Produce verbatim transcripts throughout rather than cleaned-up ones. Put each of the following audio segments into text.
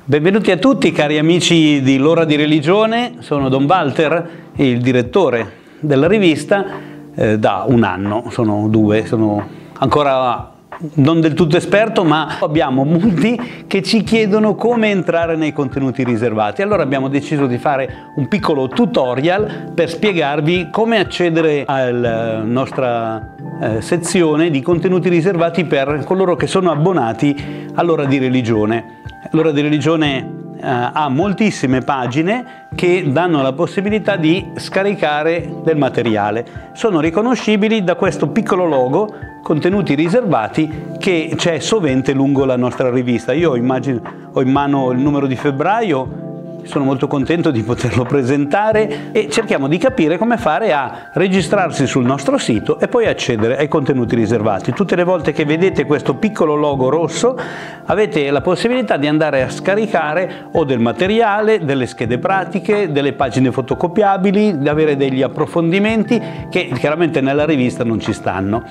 Benvenuti a tutti cari amici di L'Ora di Religione, sono Don Walter, il direttore della rivista eh, da un anno, sono due, sono ancora non del tutto esperto, ma abbiamo molti che ci chiedono come entrare nei contenuti riservati. Allora abbiamo deciso di fare un piccolo tutorial per spiegarvi come accedere alla nostra eh, sezione di contenuti riservati per coloro che sono abbonati all'Ora di Religione. L'Ora di Religione eh, ha moltissime pagine che danno la possibilità di scaricare del materiale. Sono riconoscibili da questo piccolo logo, contenuti riservati, che c'è sovente lungo la nostra rivista. Io immagino, ho in mano il numero di febbraio, sono molto contento di poterlo presentare e cerchiamo di capire come fare a registrarsi sul nostro sito e poi accedere ai contenuti riservati. Tutte le volte che vedete questo piccolo logo rosso avete la possibilità di andare a scaricare o del materiale, delle schede pratiche, delle pagine fotocopiabili, di avere degli approfondimenti che chiaramente nella rivista non ci stanno,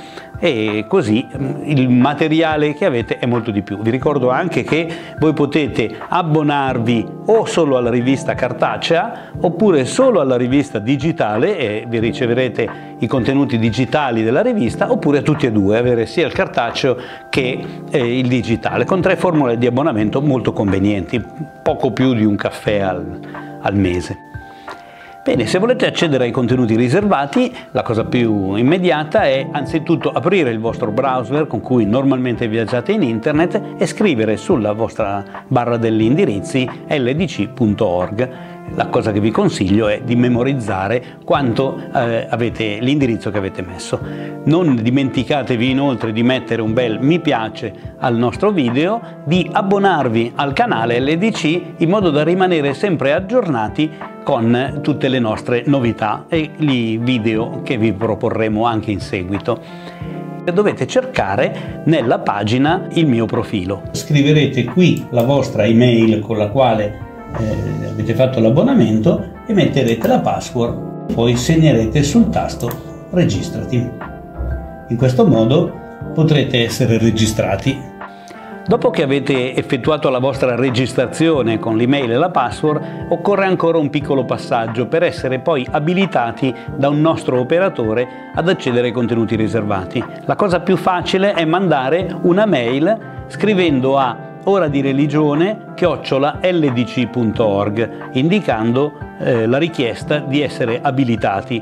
e così il materiale che avete è molto di più. Vi ricordo anche che voi potete abbonarvi o solo alla rivista cartacea oppure solo alla rivista digitale e vi riceverete i contenuti digitali della rivista, oppure tutti e due, avere sia il cartaceo che eh, il digitale, con tre formule di abbonamento molto convenienti, poco più di un caffè al, al mese. Bene, se volete accedere ai contenuti riservati, la cosa più immediata è anzitutto aprire il vostro browser con cui normalmente viaggiate in internet e scrivere sulla vostra barra degli indirizzi l d c punto org. La cosa che vi consiglio è di memorizzare quanto eh, avete l'indirizzo che avete messo. Non dimenticatevi inoltre di mettere un bel mi piace al nostro video, di abbonarvi al canale L D C in modo da rimanere sempre aggiornati con tutte le nostre novità e i video che vi proporremo anche in seguito. Dovete cercare nella pagina il mio profilo. Scriverete qui la vostra email con la quale eh, avete fatto l'abbonamento e metterete la password, poi segnerete sul tasto registrati. In questo modo potrete essere registrati. Dopo che avete effettuato la vostra registrazione con l'email e la password, occorre ancora un piccolo passaggio per essere poi abilitati da un nostro operatore ad accedere ai contenuti riservati. La cosa più facile è mandare una mail scrivendo a oradireligione chiocciola l d c punto org, indicando eh, la richiesta di essere abilitati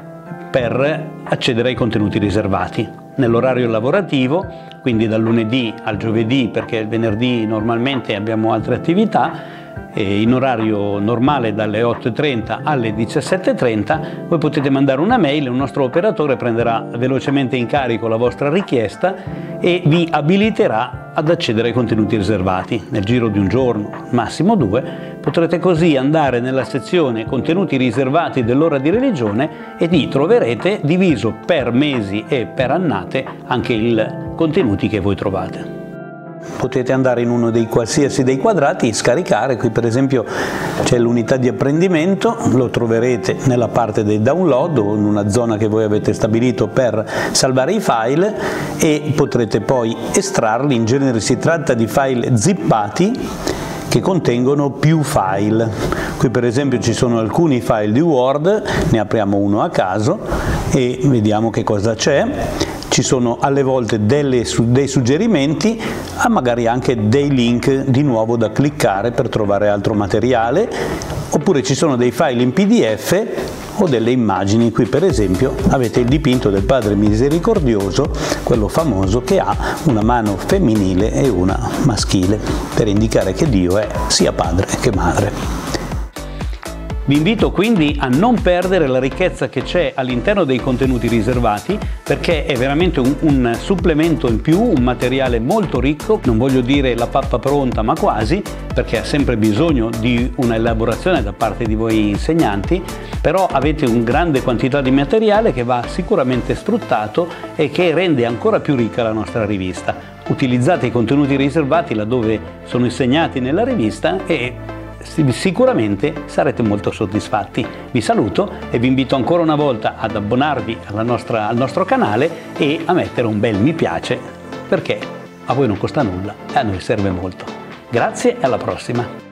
per accedere ai contenuti riservati. Nell'orario lavorativo, quindi dal lunedì al giovedì, perché il venerdì normalmente abbiamo altre attività, e in orario normale dalle otto e trenta alle diciassette e trenta, voi potete mandare una mail e un nostro operatore prenderà velocemente in carico la vostra richiesta e vi abiliterà ad accedere ai contenuti riservati. Nel giro di un giorno, massimo due, potrete così andare nella sezione contenuti riservati dell'Ora di Religione e lì troverete diviso per mesi e per annate anche i contenuti che voi trovate. Potete andare in uno dei qualsiasi dei quadrati e scaricare. Qui per esempio c'è l'unità di apprendimento, lo troverete nella parte dei download o in una zona che voi avete stabilito per salvare i file, e potrete poi estrarli. In genere si tratta di file zippati che contengono più file. Qui per esempio ci sono alcuni file di Word, ne apriamo uno a caso e vediamo che cosa c'è. Ci sono alle volte delle, dei suggerimenti, ma magari anche dei link di nuovo da cliccare per trovare altro materiale, oppure ci sono dei file in P D F o delle immagini. Qui per esempio avete il dipinto del Padre Misericordioso, quello famoso che ha una mano femminile e una maschile, per indicare che Dio è sia padre che madre. Vi invito quindi a non perdere la ricchezza che c'è all'interno dei contenuti riservati, perché è veramente un, un supplemento in più, un materiale molto ricco. Non voglio dire la pappa pronta, ma quasi, perché ha sempre bisogno di una elaborazione da parte di voi insegnanti, però avete una grande quantità di materiale che va sicuramente sfruttato e che rende ancora più ricca la nostra rivista. Utilizzate i contenuti riservati laddove sono insegnati nella rivista e sicuramente sarete molto soddisfatti. Vi saluto e vi invito ancora una volta ad abbonarvi alla nostra, al nostro canale e a mettere un bel mi piace, perché a voi non costa nulla e a noi serve molto. Grazie e alla prossima.